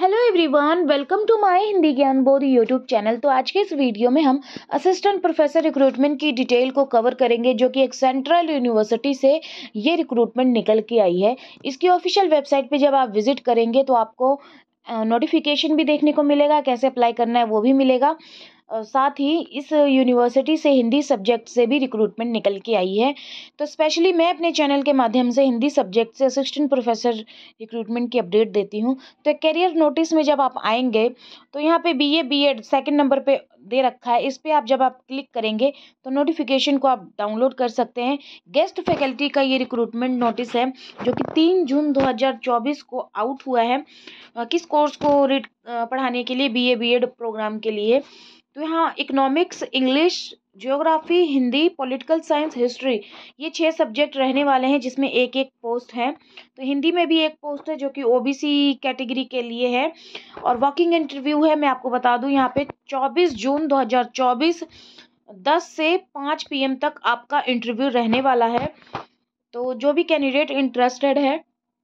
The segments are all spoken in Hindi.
Hello everyone, welcome to my Hindi Gyan Bodh YouTube channel. तो आज के इस वीडियो में हम असिस्टेंट प्रोफेसर रिक्रूटमेंट की डिटेल को कवर करेंगे, जो कि एक सेंट्रल यूनिवर्सिटी से ये रिक्रूटमेंट निकल के आई है। इसकी ऑफिशियल वेबसाइट पे जब आप विजिट करेंगे तो आपको नोटिफिकेशन भी देखने को मिलेगा, कैसे अप्लाई करना है वो भी मिलेगा। साथ ही इस यूनिवर्सिटी से हिंदी सब्जेक्ट से भी रिक्रूटमेंट निकल के आई है। तो स्पेशली मैं अपने चैनल के माध्यम से हिंदी सब्जेक्ट से असिस्टेंट प्रोफेसर रिक्रूटमेंट की अपडेट देती हूँ। तो करियर नोटिस में जब आप आएंगे तो यहाँ पे बीए बीएड सेकंड नंबर पे दे रखा है। इस पे आप जब आप क्लिक करेंगे तो नोटिफिकेशन को आप डाउनलोड कर सकते हैं। गेस्ट फैकल्टी का ये रिक्रूटमेंट नोटिस है, जो कि 3 जून 2024 को आउट हुआ है। किस कोर्स को पढ़ाने के लिए? बीए बीएड प्रोग्राम के लिए। तो यहाँ economics, English, geography, Hindi, political science, history, ये 6 सब्जेक्ट रहने वाले हैं, जिसमें एक एक पोस्ट है। तो हिंदी में भी एक पोस्ट है जो कि ओबीसी कैटेगरी के लिए है। और वॉकिंग इंटरव्यू है, मैं आपको बता दूं, यहाँ पे 24 जून 2024 10 से 5 PM तक आपका इंटरव्यू रहने वाला है। तो जो भी कैंडिडेट इंटरेस्टेड है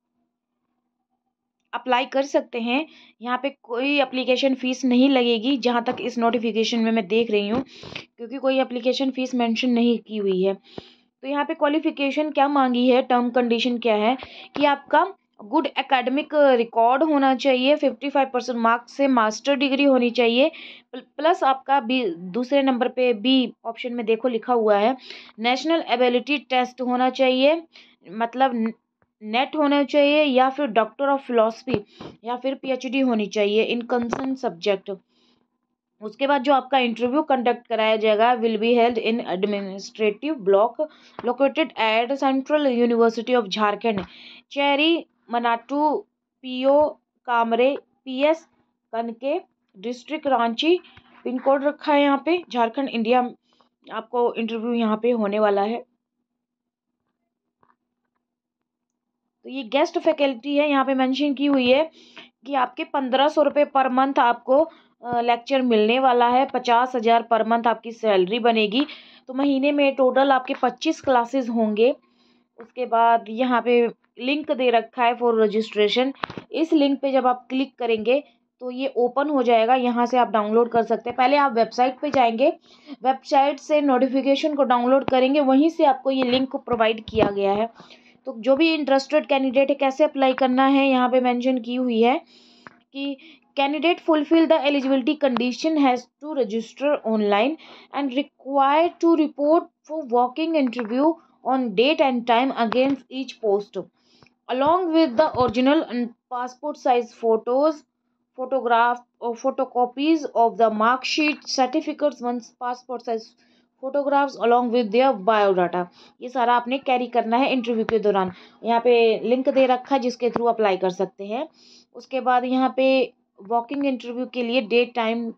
अप्लाई कर सकते हैं। यहाँ पे कोई एप्लीकेशन फ़ीस नहीं लगेगी, जहाँ तक इस नोटिफिकेशन में मैं देख रही हूँ, क्योंकि कोई एप्लीकेशन फ़ीस मेंशन नहीं की हुई है। तो यहाँ पे क्वालिफ़िकेशन क्या मांगी है, टर्म कंडीशन क्या है कि आपका गुड एकेडमिक रिकॉर्ड होना चाहिए, 55% मार्क्स से मास्टर डिग्री होनी चाहिए, प्लस आपका बी, दूसरे नंबर पे बी ऑप्शन में देखो लिखा हुआ है नेशनल एबिलिटी टेस्ट होना चाहिए, मतलब नेट होना चाहिए, या फिर डॉक्टर ऑफ फिलॉसफी या फिर पीएचडी होनी चाहिए इन कंसर्न सब्जेक्ट। उसके बाद जो आपका इंटरव्यू कंडक्ट कराया जाएगा will be held in administrative block located at Central University of Jharkhand, Cheri Manatu, PO Kamre, PS Kanke, district Ranchi. Pin code रखा है यहाँ पे झारखंड, इंडिया। आपको इंटरव्यू यहाँ पे होने वाला है। तो ये गेस्ट फैकल्टी है, यहाँ पे मेंशन की हुई है कि आपके 1500 रुपये पर मंथ आपको लेक्चर मिलने वाला है। 50,000 पर मंथ आपकी सैलरी बनेगी। तो महीने में टोटल आपके 25 क्लासेस होंगे। उसके बाद यहाँ पे लिंक दे रखा है फॉर रजिस्ट्रेशन। इस लिंक पे जब आप क्लिक करेंगे तो ये ओपन हो जाएगा, यहाँ से आप डाउनलोड कर सकते हैं। पहले आप वेबसाइट पे जाएंगे, वेबसाइट से नोटिफिकेशन को डाउनलोड करेंगे, वहीं से आपको ये लिंक प्रोवाइड किया गया है। तो जो भी इंटरेस्टेड कैंडिडेट है, कैसे अप्लाई करना है यहाँ पे मेंशन की हुई है कि candidate fulfil the eligibility condition has to register online and required to report for walking interview on date and time against each post along with the original and passport size photos, photograph or photocopies of the mark sheet, certificates, one's passport size photographs along with their biodata। ये सारा आपने कैरी करना है इंटरव्यू के दौरान। यहाँ पे लिंक दे रखा है जिसके थ्रू अप्लाई कर सकते हैं। उसके बाद यहाँ पे वॉकिंग इंटरव्यू के लिए date time,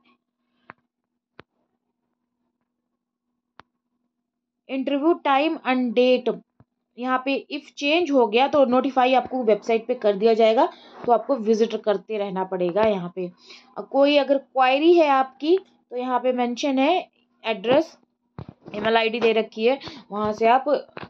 interview time and date, यहाँ पे इफ़ चेंज हो गया तो नोटिफाई आपको वेबसाइट पे कर दिया जाएगा। तो आपको विजिट करते रहना पड़ेगा। यहाँ पे कोई अगर क्वायरी है आपकी तो यहाँ पे मेंशन है एड्रेस, ईमेल आईडी दे रखी है, वहाँ से आप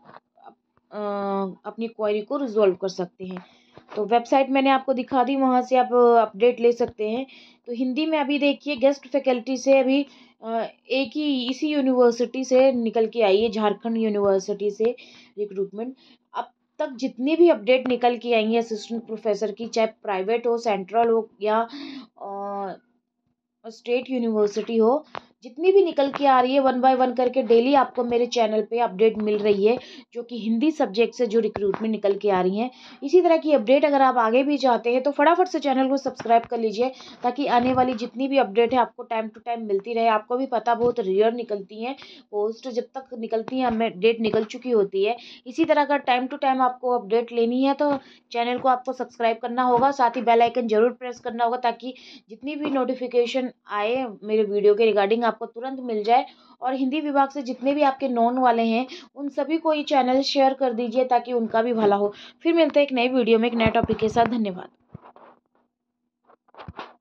अपनी क्वायरी को रिजॉल्व कर सकते हैं। तो वेबसाइट मैंने आपको दिखा दी, वहाँ से आप अपडेट ले सकते हैं। तो हिंदी में अभी देखिए गेस्ट फैकल्टी से अभी एक ही इसी यूनिवर्सिटी से निकल के आई है, झारखंड यूनिवर्सिटी से रिक्रूटमेंट। अब तक जितनी भी अपडेट निकल के आई है असिस्टेंट प्रोफेसर की, चाहे प्राइवेट हो, सेंट्रल हो या स्टेट यूनिवर्सिटी हो, जितनी भी निकल के आ रही है वन बाय वन करके डेली आपको मेरे चैनल पे अपडेट मिल रही है, जो कि हिंदी सब्जेक्ट से जो रिक्रूटमेंट निकल के आ रही हैं। इसी तरह की अपडेट अगर आप आगे भी चाहते हैं तो फटाफट से चैनल को सब्सक्राइब कर लीजिए, ताकि आने वाली जितनी भी अपडेट है आपको टाइम टू टाइम मिलती रहे। आपको भी पता बहुत रेयर निकलती हैं पोस्ट, जब तक निकलती हैं हमें डेट निकल चुकी होती है। इसी तरह अगर टाइम टू टाइम आपको अपडेट लेनी है तो चैनल को आपको सब्सक्राइब करना होगा, साथ ही बेल आइकन जरूर प्रेस करना होगा, ताकि जितनी भी नोटिफिकेशन आए मेरे वीडियो के रिगार्डिंग आपको तुरंत मिल जाए। और हिंदी विभाग से जितने भी आपके नॉन वाले हैं उन सभी को ये चैनल शेयर कर दीजिए, ताकि उनका भी भला हो। फिर मिलते हैं एक नई वीडियो में एक नए टॉपिक के साथ। धन्यवाद।